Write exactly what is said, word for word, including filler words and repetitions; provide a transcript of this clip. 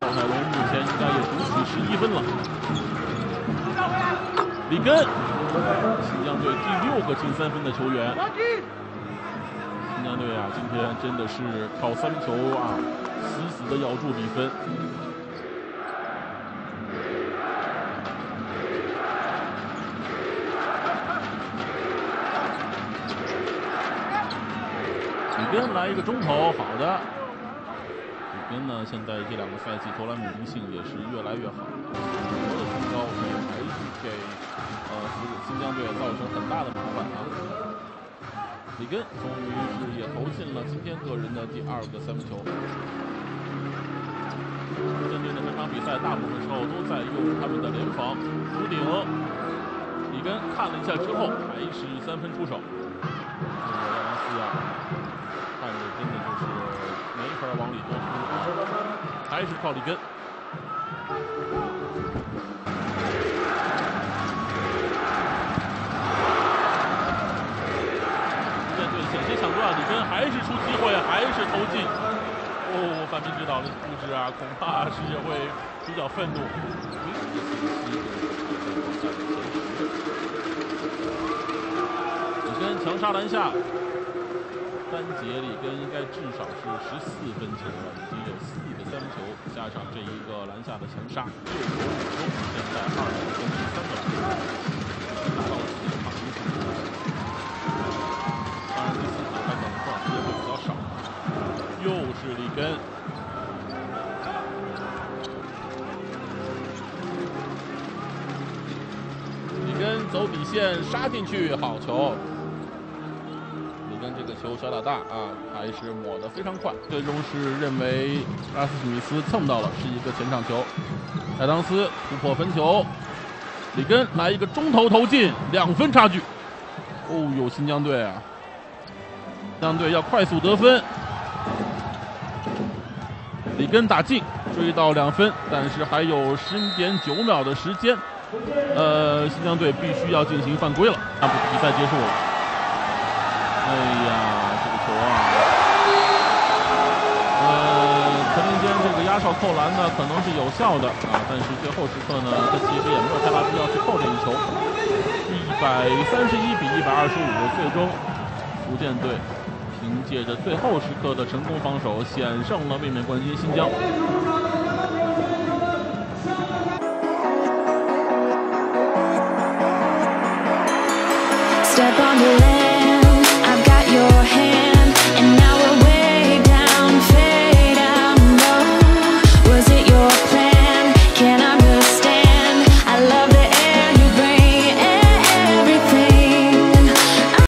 赵凯龙目前应该也独取十一分了。里根，新疆队第六个进三分的球员。新疆队啊，今天真的是靠三球啊，死死的咬住比分。里根来一个中投，好的。里根呢，现在这两个赛季投篮稳定性也是越来越好，球的提高也还是给呃新疆队造成很大的麻烦啊。里根终于是也投进了今天个人的第二个三分球。新疆队的整场比赛大部分时候都在用他们的联防弧顶。里根看了一下之后，还是三分出手。这个亚当斯啊，看着真的就是没法往里多突，还是靠里根。面对险些抢断，里根还是出机会，还是投进。哦，范斌指导的布置啊，恐怕是会比较愤怒。里根强杀篮下。单节里根应该至少是十四分球了，已经有四个三分球，加上这一个篮下的强杀，六球五中，现在二十分三个篮下，达到了四场一胜。当然第四节他可能上时间会比较少。又是里根，里根走底线杀进去，好球。跟这个球小打大啊，还是抹得非常快，最终是认为拉斯史密斯蹭到了，是一个前场球。亚当斯突破分球，里根来一个中投投进，两分差距。哦呦，新疆队啊，新疆队要快速得分。里根打进，追到两分，但是还有十点九秒的时间，呃，新疆队必须要进行犯规了，那不比赛结束了。哎呀，这个球啊，呃，陈林坚这个压哨扣篮呢，可能是有效的啊，但是最后时刻呢，他其实也没有太大必要去扣这一球。一百三十一比一百二十五，最终福建队凭借着最后时刻的成功防守，险胜了卫冕冠军新疆。Step on the land.